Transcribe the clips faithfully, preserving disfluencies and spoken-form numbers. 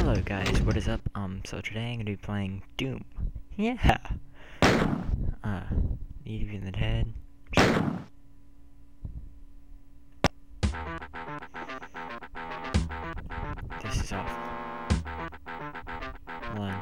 Hello guys, what is up? Um, so today I'm gonna be playing Doom. Yeah. Uh, need to be in the head. This is awful. One.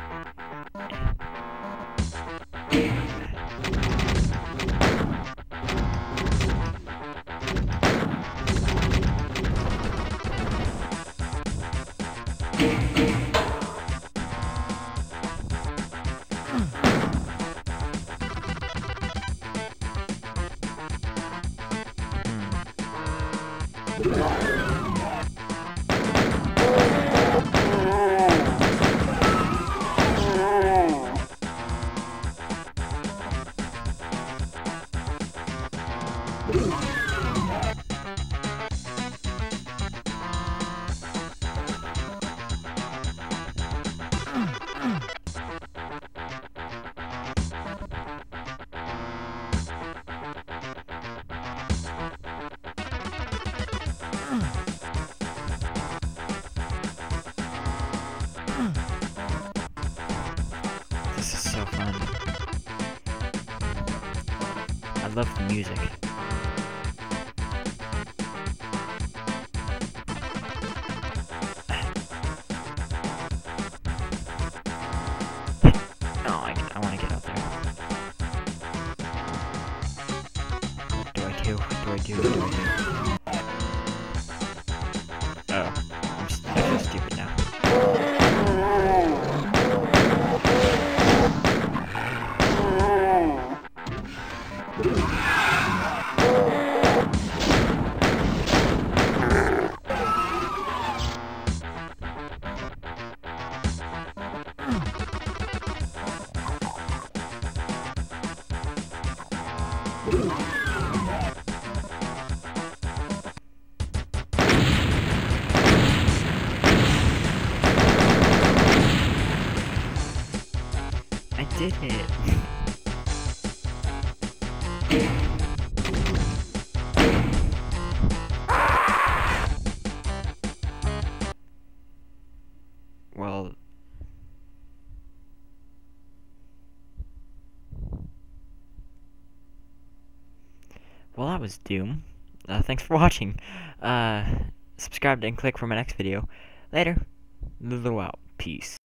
This is so fun. I love the music. Oh, I, I want to get out there. Do I do? Do I do? Do I do? Oh, I'm s I feel stupid now. I did it. Well, well, that was Doom. Uh, thanks for watching. Uh, subscribe and click for my next video. Later. Ludlow out. Peace.